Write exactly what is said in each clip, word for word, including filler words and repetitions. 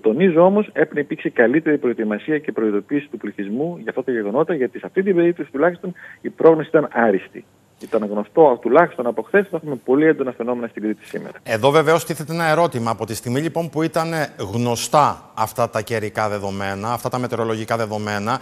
τονίζω όμως, έπρεπε να υπήρξε καλύτερη προετοιμασία και προειδοποίηση του πληθυσμού για αυτά τα γεγονότα, γιατί σε αυτή την περίπτωση τουλάχιστον η πρόγνωση ήταν άριστη. Ήταν γνωστό τουλάχιστον από χθες ότι θα έχουμε πολύ έντονα φαινόμενα στην Κρήτη σήμερα. Εδώ βεβαίως τίθεται ένα ερώτημα. Από τη στιγμή λοιπόν που ήταν γνωστά αυτά τα καιρικά δεδομένα, αυτά τα μετεωρολογικά δεδομένα,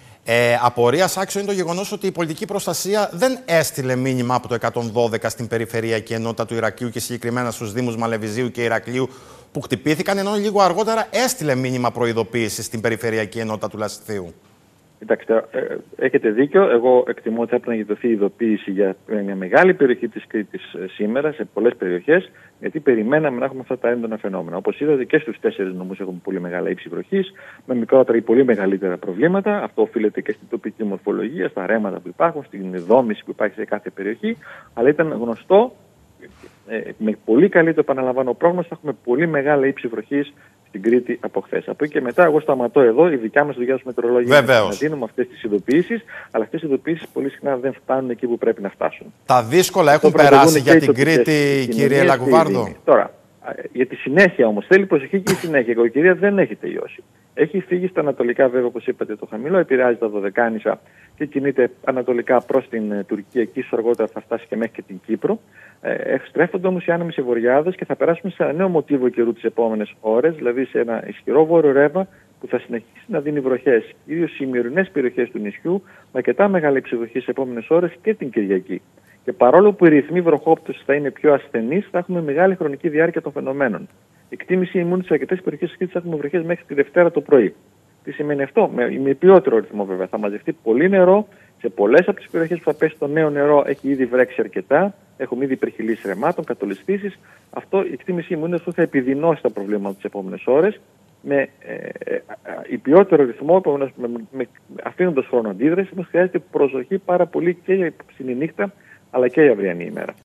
ε, απορίας άξιο είναι το γεγονός ότι η πολιτική προστασία δεν έστειλε μήνυμα από το εκατόν δώδεκα στην περιφερειακή ενότητα του Ηρακλείου και συγκεκριμένα στους Δήμους Μαλεβιζίου και Ηρακλείου που χτυπήθηκαν, ενώ λίγο αργότερα έστειλε μήνυμα προειδοποίηση στην περιφερειακή ενότητα του Λασιθίου. Κοιτάξτε, ε, έχετε δίκιο. Εγώ εκτιμώ ότι θα έπρεπε να γινωθεί ειδοποίηση για μια μεγάλη περιοχή της Κρήτης ε, σήμερα, σε πολλές περιοχές, γιατί περιμέναμε να έχουμε αυτά τα έντονα φαινόμενα. Όπως είδατε, και στους τέσσερις νομούς έχουμε πολύ μεγάλα ύψη βροχής, με μικρότερα ή πολύ μεγαλύτερα προβλήματα. Αυτό οφείλεται και στην τοπική μορφολογία, στα ρέματα που υπάρχουν, στην δόμηση που υπάρχει σε κάθε περιοχή. Αλλά ήταν γνωστό, ε, με πολύ καλή, το επαναλαμβάνω, πρόγνωση, θα έχουμε πολύ μεγάλα ύψη βροχής στην Κρήτη από χθες. Από εκεί και μετά, εγώ σταματώ εδώ. Η δικιά μας δουλειά ως μετεωρολόγια είναι να δίνουμε αυτές τις ειδοποιήσεις, αλλά αυτές οι ειδοποιήσεις πολύ συχνά δεν φτάνουν εκεί που πρέπει να φτάσουν. Τα δύσκολα έχουν περάσει για την Κρήτη, κύριε Λαγκουβάρδο. Τώρα, για τη συνέχεια όμως, θέλει προσοχή και η συνέχεια. Η κακοκαιρία δεν έχει τελειώσει. Έχει φύγει στα ανατολικά, βέβαια, όπως είπατε, το χαμηλό, επηρεάζει τα Δωδεκάνησα και κινείται ανατολικά προς την Τουρκία. Εκεί ίσως αργότερα θα φτάσει και μέχρι και την Κύπρο. Ε, στρέφονται όμως οι άνεμοι βορειάδες και θα περάσουμε σε ένα νέο μοτίβο καιρού τις επόμενες ώρες, δηλαδή σε ένα ισχυρό βόρειο ρεύμα που θα συνεχίσει να δίνει βροχές, ιδίως στις ημερινές περιοχές του νησιού, με αρκετά μεγάλη υψηβροχή στις επόμενες ώρες και την Κυριακή. Και παρόλο που οι ρυθμοί βροχόπτωσης θα είναι πιο ασθενείς, θα έχουμε μεγάλη χρονική διάρκεια των φαινομένων. Η εκτίμηση ημούν σε αρκετές περιοχές της Κρήτης θα έχουμε βροχές μέχρι τη Δευτέρα το πρωί. Τι σημαίνει αυτό? Με, με ποιότερο ρυθμό, βέβαια. Θα μαζευτεί πολύ νερό. Σε πολλές από τις περιοχές που θα πέσει το νέο νερό έχει ήδη βρέξει αρκετά. Έχουμε ήδη υπερχειλήσει ρεμάτων, κατολιστήσεις. Αυτό, η εκτίμησή μου είναι ότι θα επιδεινώσει τα προβλήματα τις επόμενες ώρες με ε, ε, υπιότερο ρυθμό, με, με, αφήνοντας χρόνο αντίδραση. Μας χρειάζεται προσοχή πάρα πολύ και για την νύχτα αλλά και η αυριανή ημέρα.